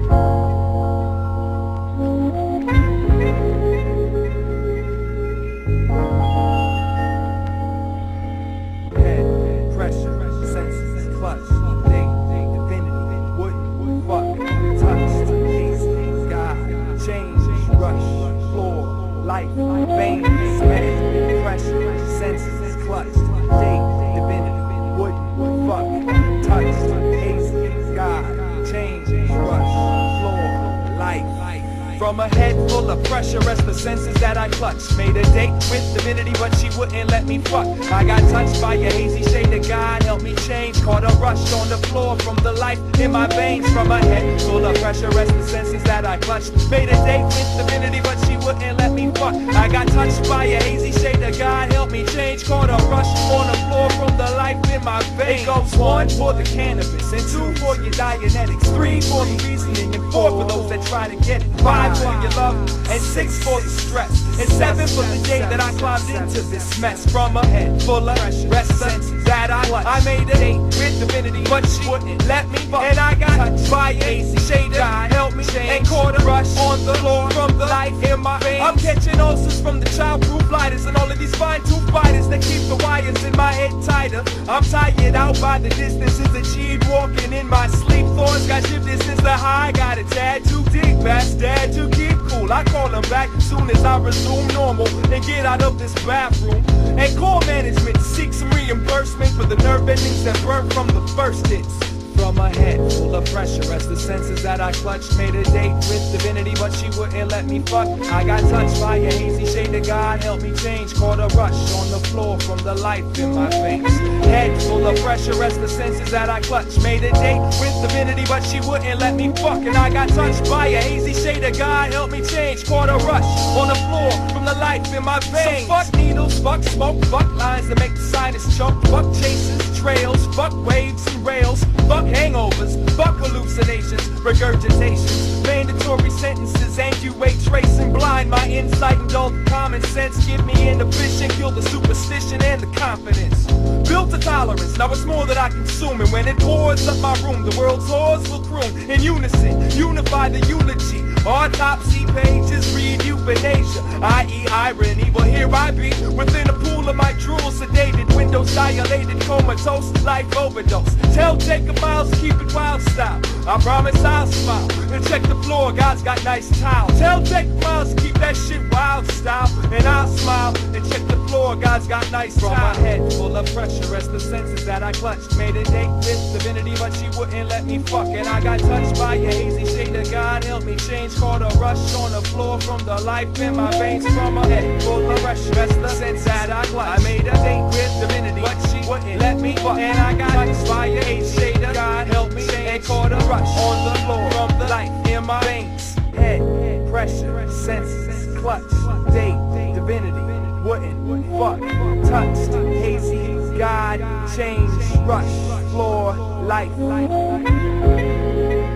Life, veins, man, pressure, senses, clutch, date, divinity, wouldn't, fuck, touched, hazy, God, change, rush, floor, life. From a head full of pressure as the senses that I clutched. Made a date with divinity, but she wouldn't let me fuck. I got touched by a hazy shade of God, helped me change. Caught a rush on the floor from the life in my veins. From a head full of pressure as the senses that I clutched. Made a date with divinity, but she wouldn't let me fuck. I got touched by a hazy shade of God, helped me change. Caught a rush on the floor from the life in my veins. It goes 1 for the cannabis, and 2 for your Dianetics, 3 for the reasoning, and 4 for those that try to get it, 5 for your love, and 6 for the stress, and 7 for the day that I climbed into this mess. From a head full of restless that I made a date with divinity, but she wouldn't let me fuck. And I got touched by a hazy shade of God, helped me change, and caught a rush on the floor from the life in my veins. I'm catching ulcers from the childproof lighters and all of these fine-tooth fighters that keep the wires in my head tighter. I'm tired out by the distances achieved, walking in my sleep. Thorns got shifted since the high, got a tad too deep, past dad to keep cool. I call him back as soon as I resume normal and get out of this bathroom and call management to seek some reimbursement for the nerve endings that burnt from the first hits. From a head full of pressure as the senses that I clutched. Made a date with divinity, but she wouldn't let me fuck. I got touched by a hazy shade of God, helped me change. Caught a rush on the floor from the life in my veins. Head full of pressure as the senses that I clutched. Made a date with divinity, but she wouldn't let me fuck. And I got touched by a hazy shade of God, helped me change. Caught a rush on the floor from the life in my veins. So fuck needles, fuck smoke, fuck lines that make the sinus choke. Fuck chases, trails, fuck waves and rails. Fuck hangovers, fuck hallucinations, regurgitations, mandatory sentences, and you wait, tracing blind my insight and dull common sense. Give me inhibition, kill the superstition and the confidence. Built a tolerance, now it's more that I consume, and when it pours up my room, the world's whores will croon in unison, unify the eulogy. Autopsy pages read euthanasia, i.e. irony. Well, here I be, within a pool of my drool, sedated, windows dilated, comatose, life overdose. Tell Jacob Miles, keep it wild style. I promise I'll smile and check the floor, God's got nice tile. Tell Jacob Miles, keep that shit wild style, and I'll smile and check the floor, God's got nice tile. From my head full of pressure as the senses that I clutched. Made a date with divinity, but she wouldn't let me fuck. And I got touched by a hazy shade of God, helped me change. Caught a rush on the floor from the life in my veins. From a head full of pressure as the senses that I clutched. I made a date with divinity, but she wouldn't let me fuck. And I got touched by a hazy shade of God, helped me change. And caught a rush on the floor from the life in my veins. Head, pressure, senses, clutch, date, divinity, wouldn't, fuck, touched, hazy, God, change, rush, floor, life.